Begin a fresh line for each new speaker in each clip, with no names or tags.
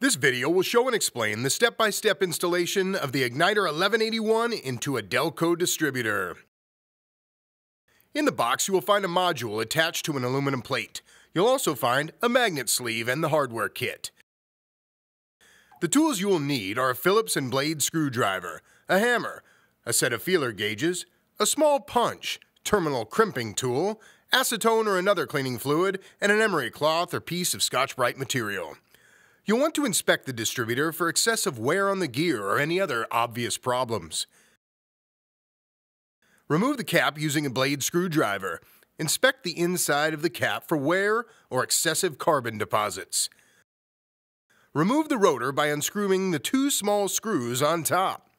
This video will show and explain the step-by-step installation of the Ignitor 1181 into a Delco distributor. In the box, you will find a module attached to an aluminum plate. You'll also find a magnet sleeve and the hardware kit. The tools you will need are a Phillips and blade screwdriver, a hammer, a set of feeler gauges, a small punch, terminal crimping tool, acetone or another cleaning fluid, and an emery cloth or piece of Scotch-Brite material. You'll want to inspect the distributor for excessive wear on the gear or any other obvious problems. Remove the cap using a blade screwdriver. Inspect the inside of the cap for wear or excessive carbon deposits. Remove the rotor by unscrewing the two small screws on top.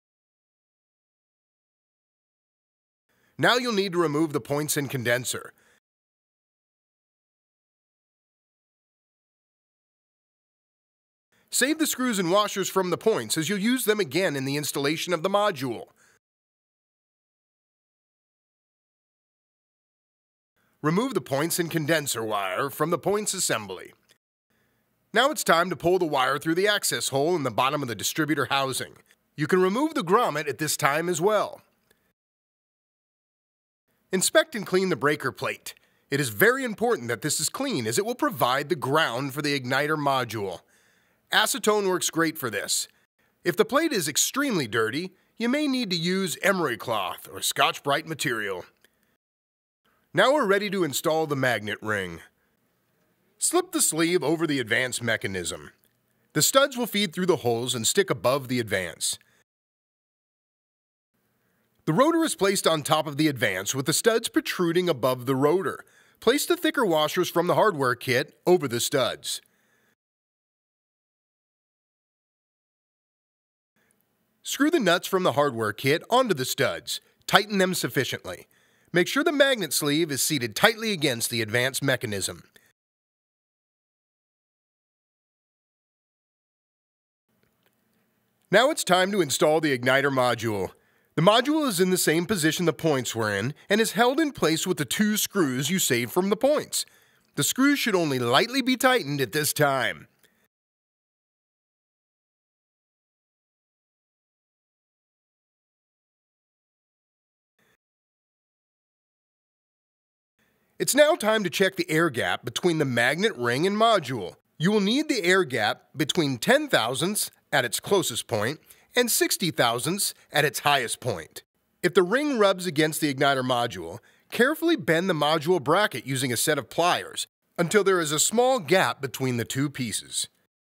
Now you'll need to remove the points and condenser. Save the screws and washers from the points as you'll use them again in the installation of the module. Remove the points and condenser wire from the points assembly. Now it's time to pull the wire through the access hole in the bottom of the distributor housing. You can remove the grommet at this time as well. Inspect and clean the breaker plate. It is very important that this is clean as it will provide the ground for the igniter module. Acetone works great for this. If the plate is extremely dirty, you may need to use emery cloth or Scotch-Brite material. Now we're ready to install the magnet ring. Slip the sleeve over the advance mechanism. The studs will feed through the holes and stick above the advance. The rotor is placed on top of the advance with the studs protruding above the rotor. Place the thicker washers from the hardware kit over the studs. Screw the nuts from the hardware kit onto the studs. Tighten them sufficiently. Make sure the magnet sleeve is seated tightly against the advance mechanism. Now it's time to install the igniter module. The module is in the same position the points were in and is held in place with the two screws you saved from the points. The screws should only lightly be tightened at this time. It's now time to check the air gap between the magnet ring and module. You will need the air gap between 10 thousandths at its closest point and 60 thousandths at its highest point. If the ring rubs against the igniter module, carefully bend the module bracket using a set of pliers until there is a small gap between the two pieces.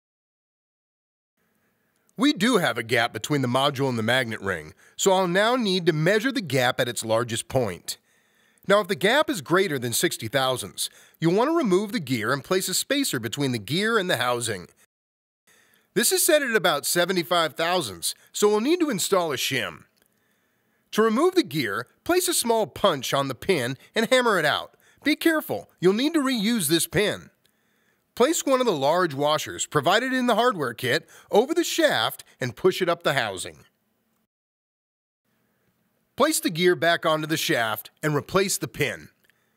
We do have a gap between the module and the magnet ring, so I'll now need to measure the gap at its largest point. Now, if the gap is greater than 60 thousandths, you'll want to remove the gear and place a spacer between the gear and the housing. This is set at about 75 thousandths, so we'll need to install a shim. To remove the gear, place a small punch on the pin and hammer it out. Be careful, you'll need to reuse this pin. Place one of the large washers provided in the hardware kit over the shaft and push it up the housing. Place the gear back onto the shaft and replace the pin.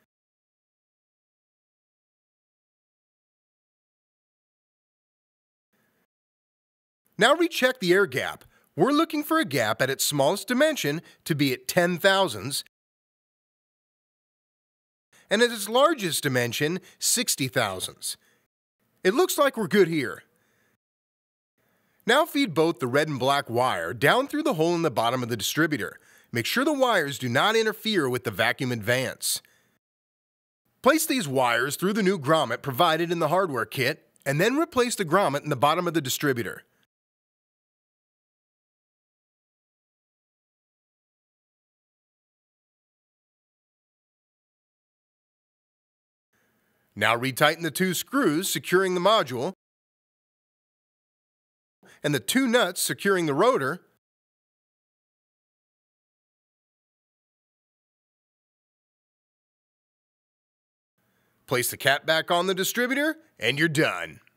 Now recheck the air gap. We're looking for a gap at its smallest dimension to be at 10 thousandths and at its largest dimension 60 thousandths. It looks like we're good here. Now feed both the red and black wire down through the hole in the bottom of the distributor. Make sure the wires do not interfere with the vacuum advance. Place these wires through the new grommet provided in the hardware kit and then replace the grommet in the bottom of the distributor. Now retighten the two screws securing the module and the two nuts securing the rotor. Place the cap back on the distributor, and you're done.